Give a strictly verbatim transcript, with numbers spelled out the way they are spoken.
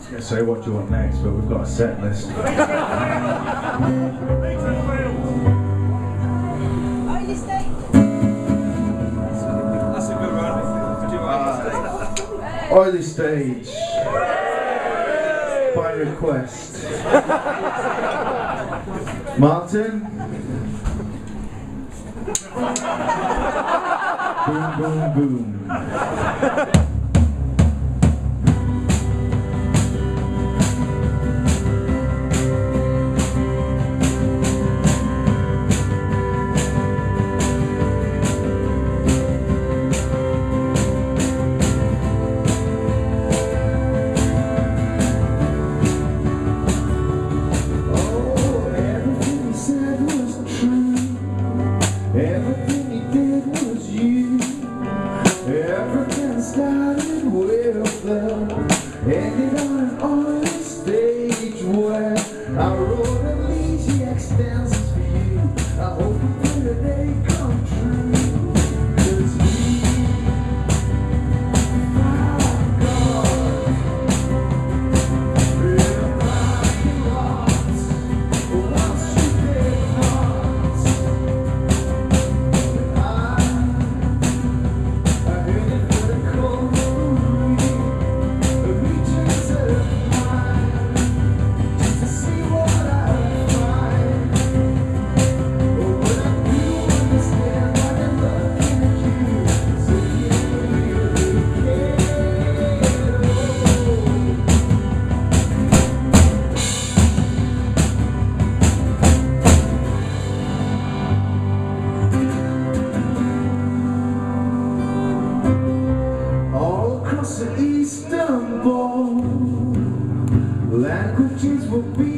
was going to say what do you want next, but we've got a set list. Oily Stage, by request. Martin? Boom, boom, boom. Everything he did was you. Everything started with love, ended on an oily stage where I wrote elegiac stanzas for you. I hope that they come true. 'Cause we found God in parking lots once you did not. The Eastern Ball, languages will be